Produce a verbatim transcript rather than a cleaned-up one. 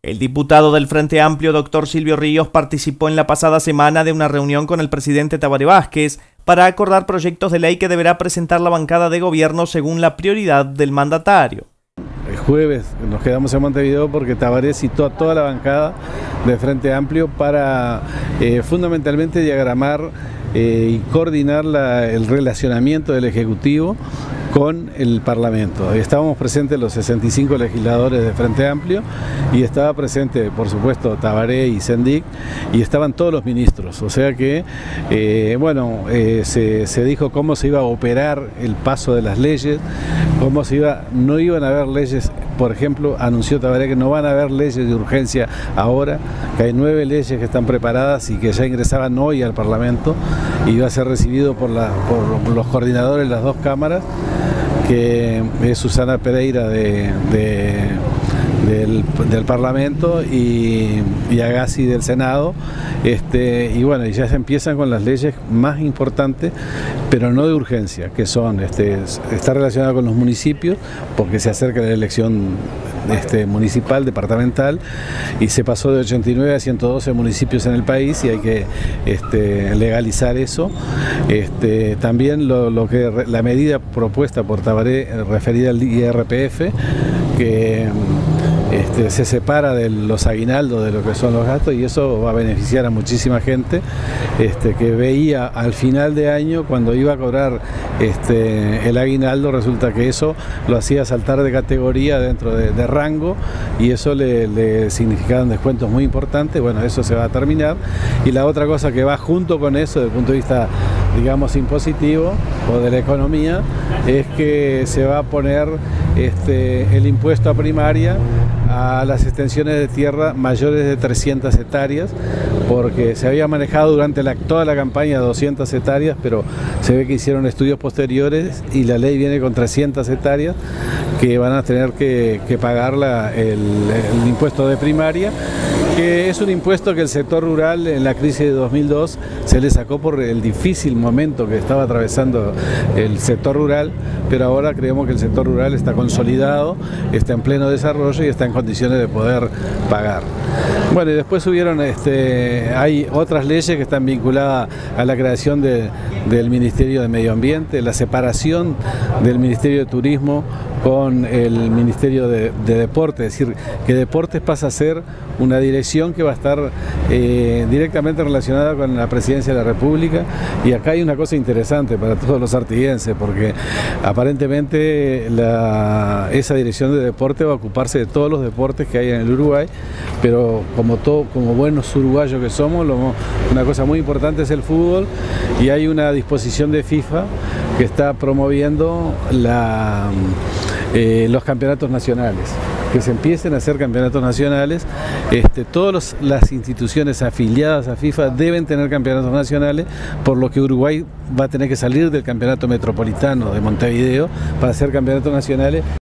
El diputado del Frente Amplio, doctor Silvio Ríos, participó en la pasada semana de una reunión con el presidente Tabaré Vázquez para acordar proyectos de ley que deberá presentar la bancada de gobierno según la prioridad del mandatario. El jueves nos quedamos en Montevideo porque Tabaré citó a toda la bancada del Frente Amplio para eh, fundamentalmente diagramar eh, y coordinar la, el relacionamiento del Ejecutivo con el Parlamento. Estábamos presentes los sesenta y cinco legisladores de Frente Amplio y estaba presente, por supuesto, Tabaré y Sendik, y estaban todos los ministros. O sea que, eh, bueno, eh, se, se dijo cómo se iba a operar el paso de las leyes, cómo se iba, no iban a haber leyes. Por ejemplo, anunció Tabaré que no van a haber leyes de urgencia ahora, que hay nueve leyes que están preparadas y que ya ingresaban hoy al Parlamento y va a ser recibido por, la, por los coordinadores de las dos cámaras, que es Susana Pereira de, de, del, del Parlamento y, y Agassi del Senado, este, y bueno, y ya se empiezan con las leyes más importantes, pero no de urgencia, que son, este, está relacionada con los municipios, porque se acerca la elección este, municipal, departamental, y se pasó de ochenta y nueve a ciento doce municipios en el país y hay que este, legalizar eso. Este, también lo, lo que la medida propuesta por Tabaré referida al I R P F, que Este, se separa de los aguinaldos de lo que son los gastos, y eso va a beneficiar a muchísima gente este, que veía al final de año, cuando iba a cobrar este, el aguinaldo, resulta que eso lo hacía saltar de categoría dentro de, de rango, y eso le, le significaban descuentos muy importantes. Bueno, eso se va a terminar. Y la otra cosa que va junto con eso, desde el punto de vista, digamos, impositivo o de la economía, es que se va a poner este, el impuesto a primaria a las extensiones de tierra mayores de trescientas hectáreas, porque se había manejado durante la, toda la campaña doscientas hectáreas, pero se ve que hicieron estudios posteriores y la ley viene con trescientas hectáreas que van a tener que, que pagar la, el, el impuesto de primaria, que es un impuesto que el sector rural en la crisis de dos mil dos se le sacó por el difícil momento que estaba atravesando el sector rural, pero ahora creemos que el sector rural está consolidado, está en pleno desarrollo y está en condiciones de poder pagar. Bueno, y después hubieron, este, hay otras leyes que están vinculadas a la creación de, del Ministerio de Medio Ambiente, la separación del Ministerio de Turismo con el Ministerio de, de Deporte, es decir, que Deportes pasa a ser una dirección que va a estar eh, directamente relacionada con la Presidencia de la República. Y acá hay una cosa interesante para todos los artiguenses, porque aparentemente la, esa dirección de deporte va a ocuparse de todos los deportes que hay en el Uruguay, pero como, todo, como buenos uruguayos que somos, lo, una cosa muy importante es el fútbol, y hay una disposición de FIFA que está promoviendo la, eh, los campeonatos nacionales, que se empiecen a hacer campeonatos nacionales. Este, todas las instituciones afiliadas a FIFA deben tener campeonatos nacionales, por lo que Uruguay va a tener que salir del campeonato metropolitano de Montevideo para hacer campeonatos nacionales.